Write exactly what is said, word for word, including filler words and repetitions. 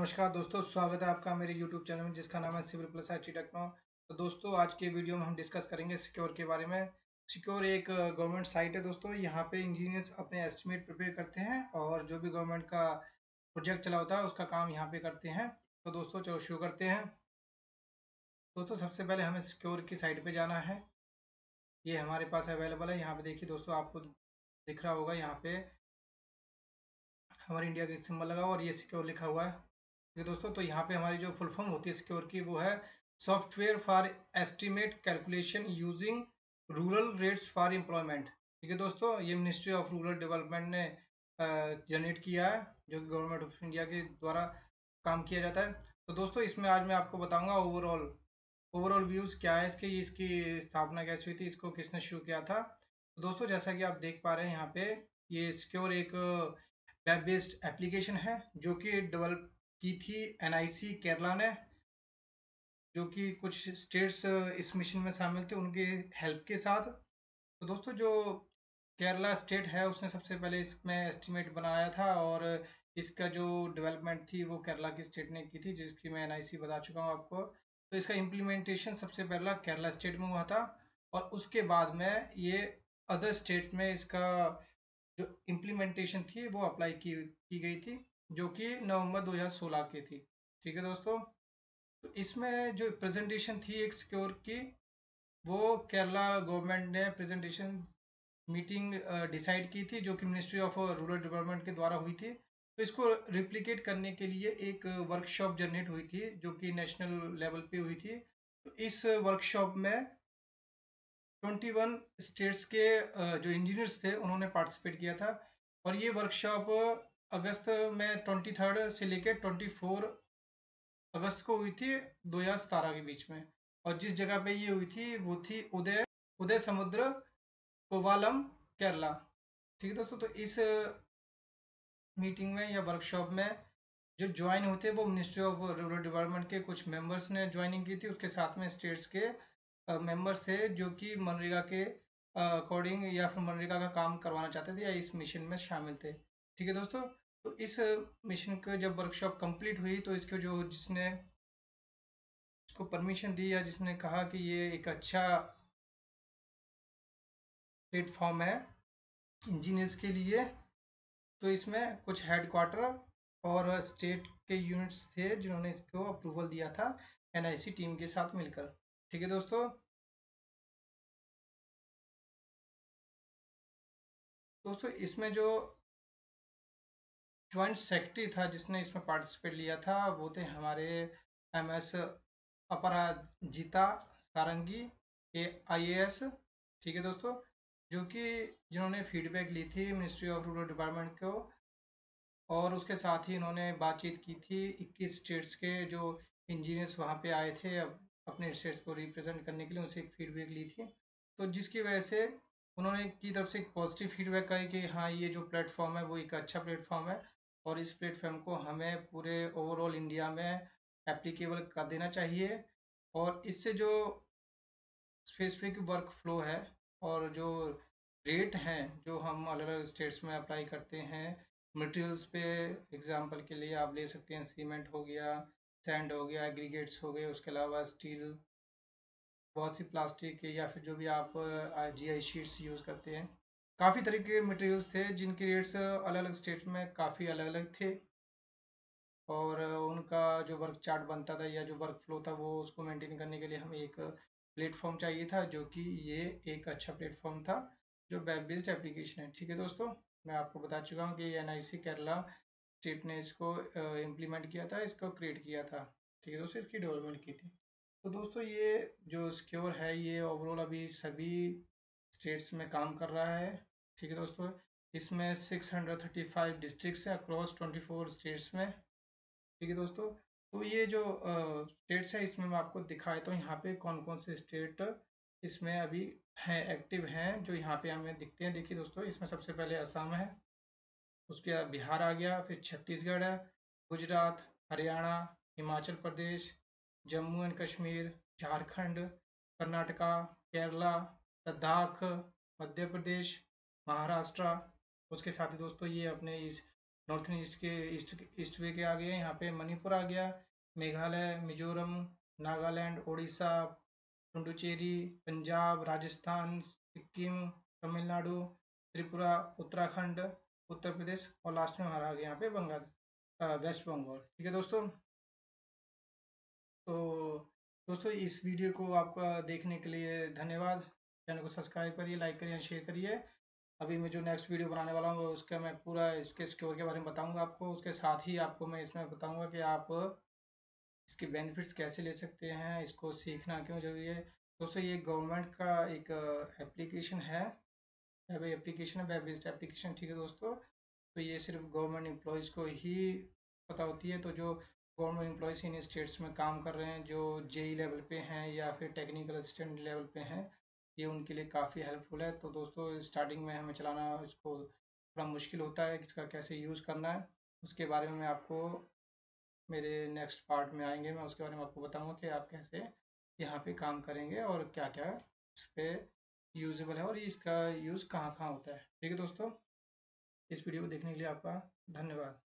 नमस्कार दोस्तों, स्वागत है आपका मेरे YouTube चैनल में जिसका नाम है civil plus I T techno. तो दोस्तों आज के वीडियो में हम डिस्कस करेंगे सिक्योर के बारे में। सिक्योर एक गवर्नमेंट साइट है दोस्तों। यहाँ पे इंजीनियर्स अपने एस्टिमेट प्रिपेयर करते हैं और जो भी गवर्नमेंट का प्रोजेक्ट चला होता है उसका काम यहाँ पे करते हैं। तो दोस्तों चलो शुरू करते हैं। दोस्तों सबसे पहले हमें सिक्योर की साइट पे जाना है। ये हमारे पास अवेलेबल है। यहाँ पे देखिए दोस्तों, आपको दिख रहा होगा यहाँ पे हमारे इंडिया का सिंबल लगा हुआ और ये सिक्योर लिखा हुआ है। ठीक है दोस्तों, तो यहाँ पे हमारी जो फुल फॉर्म होती है सिक्योर की वो है software for estimate calculation using rural rates for employment. ठीक है दोस्तों, ये मिनिस्ट्री ऑफ रूरल डेवलपमेंट ने जनरेट किया है, जो कि गवर्नमेंट ऑफ इंडिया के द्वारा काम किया जाता है। तो दोस्तों इसमें आज मैं आपको बताऊंगा ओवरऑल ओवरऑल व्यूज क्या है इसके, इसकी स्थापना कैसे हुई थी, इसको किसने शुरू किया था। तो दोस्तों जैसा कि आप देख पा रहे हैं यहाँ पे ये सिक्योर एक वेब बेस्ड एप्लीकेशन है जो कि डेवलप की थी एन आई सी केरला ने, जो कि कुछ स्टेट्स इस मिशन में शामिल थे उनके हेल्प के साथ। तो दोस्तों जो केरला स्टेट है उसने सबसे पहले इसमें एस्टिमेट बनाया था और इसका जो डेवलपमेंट थी वो केरला की स्टेट ने की थी, जिसकी मैं एन आई सी बता चुका हूँ आपको। तो इसका इम्प्लीमेंटेशन सबसे पहला केरला स्टेट में हुआ था और उसके बाद में ये अदर स्टेट में इसका जो इम्प्लीमेंटेशन थी वो अप्लाई की की गई थी, जो कि नवंबर दो हज़ार सोलह की थी। ठीक है दोस्तों, तो इसमें जो प्रेजेंटेशन थी एक सिक्योर की, वो केरला गवर्नमेंट ने प्रेजेंटेशन मीटिंग डिसाइड की थी, जो कि मिनिस्ट्री ऑफ रूरल डेवलपमेंट के द्वारा हुई थी। तो इसको रिप्लिकेट करने के लिए एक वर्कशॉप जनरेट हुई थी जो कि नेशनल लेवल पे हुई थी। तो इस वर्कशॉप में इक्कीस स्टेट्स के जो इंजीनियर्स थे उन्होंने पार्टिसिपेट किया था और ये वर्कशॉप अगस्त में तेईस से लेकर चौबीस अगस्त को हुई थी दो हज़ार सत्रह के बीच में। और जिस जगह पे ये हुई थी वो थी उदय उदय समुद्र कोवालम केरला। ठीक है दोस्तों, तो इस मीटिंग में या वर्कशॉप में जो ज्वाइन होते वो मिनिस्ट्री ऑफ रूरल डेवलपमेंट के कुछ मेंबर्स ने ज्वाइनिंग की थी, उसके साथ में स्टेट्स के मेंबर्स थे जो कि मनरेगा के अकॉर्डिंग या फिर मनरेगा का काम करवाना चाहते थे या इस मिशन में शामिल थे। ठीक है दोस्तों, तो इस मिशन को जब वर्कशॉप कंप्लीट हुई तो इसको जो जिसने इसको परमिशन दी या जिसने कहा कि ये एक अच्छा प्लेटफॉर्म है इंजीनियर्स के लिए, तो इसमें कुछ हेडक्वार्टर और स्टेट के यूनिट्स थे जिन्होंने इसको अप्रूवल दिया था एन आई सी टीम के साथ मिलकर। ठीक है दोस्तों, दोस्तों इसमें जो ज्वाइंट सेक्रेटरी था जिसने इसमें पार्टिसिपेट लिया था वो थे हमारे M S Aparajita Sarangi I A S एस। ठीक है दोस्तों, जो कि जिन्होंने फीडबैक ली थी मिनिस्ट्री ऑफ रूरल डेवलपमेंट को और उसके साथ ही इन्होंने बातचीत की थी इक्कीस स्टेट्स के जो इंजीनियर्स वहाँ पे आए थे अब अपने स्टेट्स को रिप्रेजेंट करने के लिए, उनसे एक फीडबैक ली थी। तो जिसकी वजह से उन्होंने की तरफ से एक पॉजिटिव फीडबैक आई कि हाँ ये जो प्लेटफॉर्म है वो एक अच्छा प्लेटफॉर्म है और इस प्लेटफॉर्म को हमें पूरे ओवरऑल इंडिया में एप्लीकेबल कर देना चाहिए। और इससे जो स्पेसिफिक वर्क फ्लो है और जो रेट हैं जो हम अलग अलग स्टेट्स में अप्लाई करते हैं मटेरियल्स पे, एग्जांपल के लिए आप ले सकते हैं सीमेंट हो गया, सैंड हो गया, एग्रीगेट्स हो गए, उसके अलावा स्टील, बहुत सी प्लास्टिक या फिर जो भी आप जी आई शीट्स यूज़ करते हैं। काफ़ी तरह के मटेरियल्स थे जिनके रेट्स अलग अलग स्टेट में काफ़ी अलग अलग थे और उनका जो वर्क चार्ट बनता था या जो वर्क फ्लो था वो उसको मेंटेन करने के लिए हमें एक प्लेटफॉर्म चाहिए था, जो कि ये एक अच्छा प्लेटफॉर्म था जो वेब बेस्ड एप्लीकेशन है। ठीक है दोस्तों, मैं आपको बता चुका हूँ कि N I C Kerala state ने इसको इम्प्लीमेंट किया था, इसको क्रिएट किया था। ठीक है दोस्तों, इसकी डेवलपमेंट की थी। तो दोस्तों ये जो सिक्योर है ये ओवरऑल अभी सभी स्टेट्स में काम कर रहा है। ठीक है दोस्तों, इसमें six hundred thirty five districts हैं अक्रॉस ट्वेंटी फोर स्टेट्स में। ठीक है दोस्तों, तो ये जो स्टेट्स है इसमें मैं आपको दिखाया तो यहाँ पे कौन कौन से स्टेट इसमें अभी हैं एक्टिव हैं जो यहाँ पे हमें दिखते हैं। देखिए दोस्तों, इसमें सबसे पहले असम है, उसके बाद बिहार आ गया, फिर छत्तीसगढ़ है, गुजरात, हरियाणा, हिमाचल प्रदेश, जम्मू एंड कश्मीर, झारखंड, कर्नाटका, केरला, लद्दाख, मध्य प्रदेश, महाराष्ट्र। उसके साथ ही दोस्तों ये अपने इस नॉर्थ ईस्ट के ईस्ट ईस्ट वे के आ गए, यहाँ पे मणिपुर आ गया, मेघालय, मिजोरम, नागालैंड, उड़ीसा, पुडुचेरी, पंजाब, राजस्थान, सिक्किम, तमिलनाडु, त्रिपुरा, उत्तराखंड, उत्तर प्रदेश और लास्ट में हमारा आ गया यहाँ पे बंगाल, वेस्ट बंगाल। ठीक है दोस्तों, तो दोस्तों इस वीडियो को आपका देखने के लिए धन्यवाद। चैनल को सब्सक्राइब करिए, लाइक करिए, शेयर करिए। अभी मैं जो नेक्स्ट वीडियो बनाने वाला हूँ उसका मैं पूरा इसके स्कोर के बारे में बताऊंगा आपको। उसके साथ ही आपको मैं इसमें बताऊंगा कि आप इसके बेनिफिट्स कैसे ले सकते हैं, इसको सीखना क्यों जरूरी है। दोस्तों ये गवर्नमेंट का एक एप्लीकेशन है, वेब एप्लीकेशन है, वेब बेस्ड एप्लीकेशन। ठीक है दोस्तों, तो ये सिर्फ गवर्नमेंट एम्प्लॉयज़ को ही पता होती है। तो जो गवर्नमेंट एम्प्लॉयज़ इन स्टेट्स में काम कर रहे हैं, जो जेई लेवल पे हैं या फिर टेक्निकल असिस्टेंट लेवल पे हैं, ये उनके लिए काफ़ी हेल्पफुल है। तो दोस्तों स्टार्टिंग में हमें चलाना इसको थोड़ा मुश्किल होता है, इसका कैसे यूज़ करना है उसके बारे में मैं आपको मेरे नेक्स्ट पार्ट में आएंगे, मैं उसके बारे में आपको बताऊंगा कि आप कैसे यहाँ पे काम करेंगे और क्या क्या इस पर यूजेबल है और इसका यूज़ कहाँ कहाँ होता है। ठीक है दोस्तों, इस वीडियो को देखने के लिए आपका धन्यवाद।